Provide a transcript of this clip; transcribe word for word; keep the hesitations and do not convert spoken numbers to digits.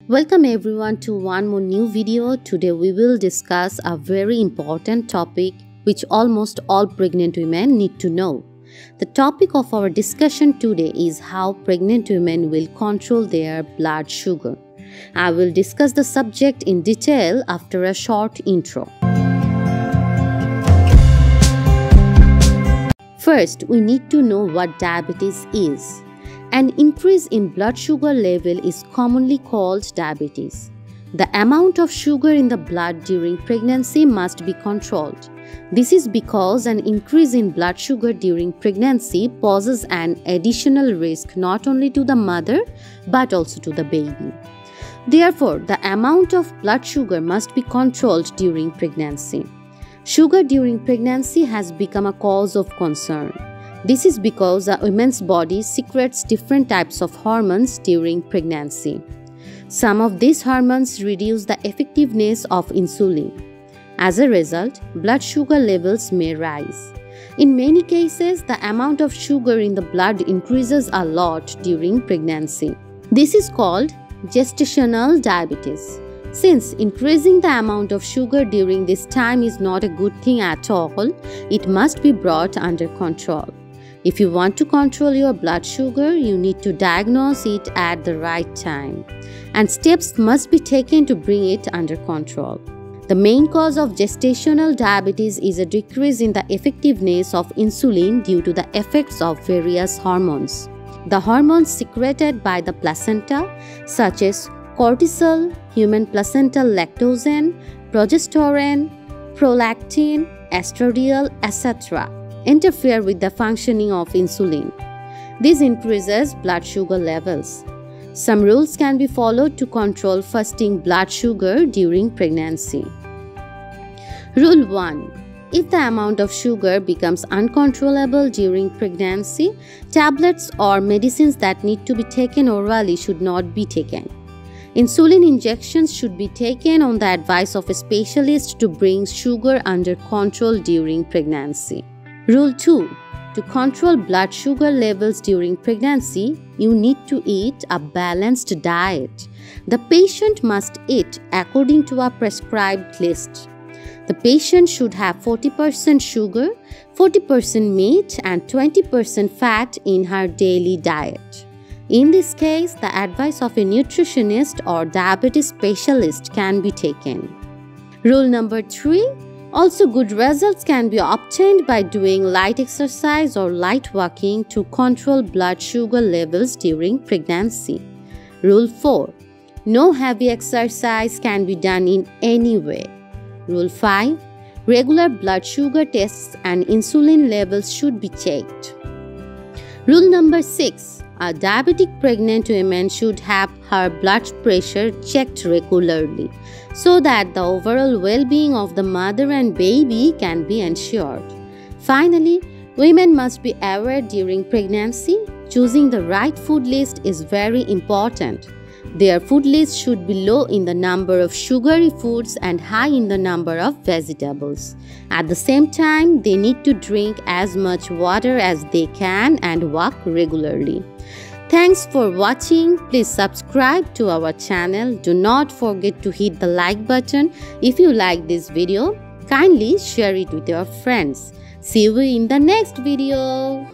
Welcome everyone to one more new video. Today we will discuss a very important topic which almost all pregnant women need to know. The topic of our discussion today is how pregnant women will control their blood sugar. I will discuss the subject in detail after a short intro. First, we need to know what diabetes is. An increase in blood sugar level is commonly called diabetes. The amount of sugar in the blood during pregnancy must be controlled. This is because an increase in blood sugar during pregnancy poses an additional risk not only to the mother but also to the baby. Therefore, the amount of blood sugar must be controlled during pregnancy. Sugar during pregnancy has become a cause of concern. This is because a woman's body secretes different types of hormones during pregnancy. Some of these hormones reduce the effectiveness of insulin. As a result, blood sugar levels may rise. In many cases, the amount of sugar in the blood increases a lot during pregnancy. This is called gestational diabetes. Since increasing the amount of sugar during this time is not a good thing at all, it must be brought under control. If you want to control your blood sugar, you need to diagnose it at the right time, and steps must be taken to bring it under control. The main cause of gestational diabetes is a decrease in the effectiveness of insulin due to the effects of various hormones. The hormones secreted by the placenta, such as cortisol, human placental lactogen, progesterone, prolactin, estradiol, et cetera, interfere with the functioning of insulin. This increases blood sugar levels. Some rules can be followed to control fasting blood sugar during pregnancy. Rule one. If the amount of sugar becomes uncontrollable during pregnancy, tablets or medicines that need to be taken orally should not be taken. Insulin injections should be taken on the advice of a specialist to bring sugar under control during pregnancy. Rule two. To control blood sugar levels during pregnancy, you need to eat a balanced diet. The patient must eat according to a prescribed list. The patient should have forty percent sugar, forty percent meat, and twenty percent fat in her daily diet. In this case, the advice of a nutritionist or diabetes specialist can be taken. Rule number three. Also, good results can be obtained by doing light exercise or light walking to control blood sugar levels during pregnancy. Rule four. No heavy exercise can be done in any way. Rule five. Regular blood sugar tests and insulin levels should be checked. Rule number six. A diabetic pregnant woman should have her blood pressure checked regularly so that the overall well-being of the mother and baby can be ensured. Finally, women must be aware during pregnancy. Choosing the right food list is very important. Their food list should be low in the number of sugary foods and high in the number of vegetables. At the same time, they need to drink as much water as they can and walk regularly. Thanks for watching. Please subscribe to our channel. Do not forget to hit the like button. If you like this video, kindly share it with your friends. See you in the next video.